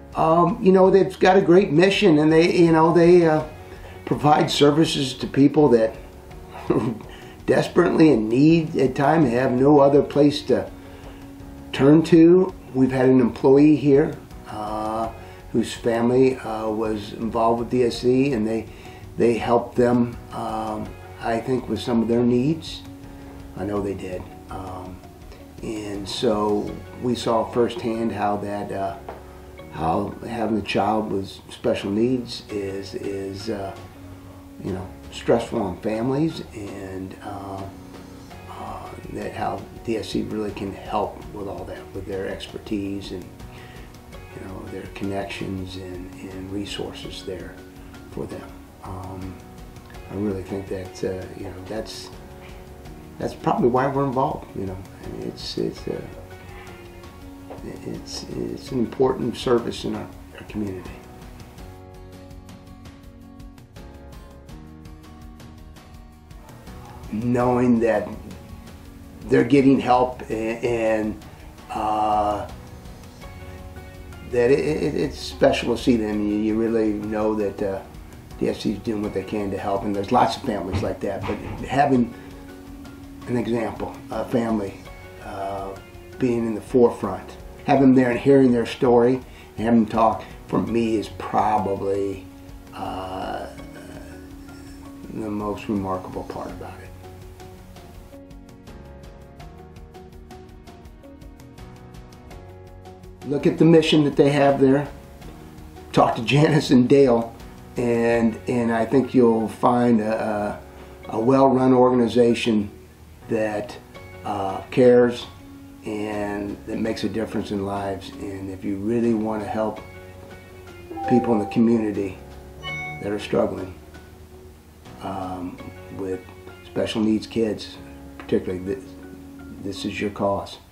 You know, they've got a great mission, and they provide services to people that desperately in need at times, have no other place to turn to. We've had an employee here whose family was involved with DSC, and they helped them, I think, with some of their needs. I know they did. And so we saw firsthand how that how having a child with special needs is you know, stressful on families, and that how DSC really can help with all that, with their expertise and, you know, their connections and resources there for them. I really think that you know, that's probably why we're involved. You know, and it's an important service in our community. Knowing that they're getting help, and that it's special to see them. You really know that DSC is doing what they can to help, and there's lots of families like that. But having an example, a family being in the forefront, having them there and hearing their story, and having them talk, for me, is probably the most remarkable part about it. Look at the mission that they have there. Talk to Janice and Dale, and I think you'll find a well-run organization that cares and that makes a difference in lives. And if you really want to help people in the community that are struggling with special needs kids, particularly, this is your cause.